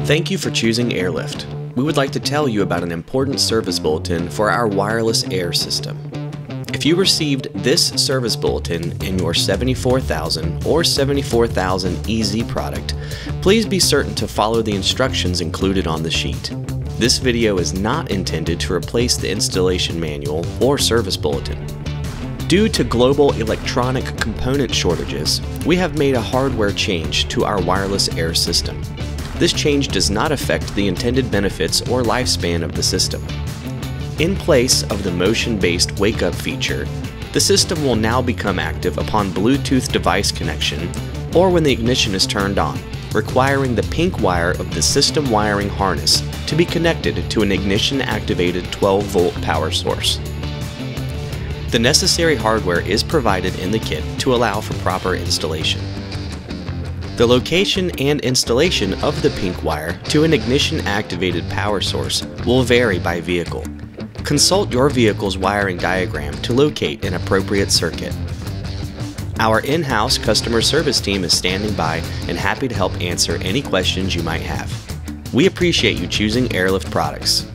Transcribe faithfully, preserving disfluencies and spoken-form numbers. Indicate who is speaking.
Speaker 1: Thank you for choosing Airlift. We would like to tell you about an important service bulletin for our wireless air system. If you received this service bulletin in your seventy-four thousand or seventy-four thousand E Z product, please be certain to follow the instructions included on the sheet. This video is not intended to replace the installation manual or service bulletin. Due to global electronic component shortages, we have made a hardware change to our wireless air system. This change does not affect the intended benefits or lifespan of the system. In place of the motion-based wake-up feature, the system will now become active upon Bluetooth device connection or when the ignition is turned on, requiring the pink wire of the system wiring harness to be connected to an ignition-activated twelve volt power source. The necessary hardware is provided in the kit to allow for proper installation. The location and installation of the pink wire to an ignition-activated power source will vary by vehicle. Consult your vehicle's wiring diagram to locate an appropriate circuit. Our in-house customer service team is standing by and happy to help answer any questions you might have. We appreciate you choosing Airlift products.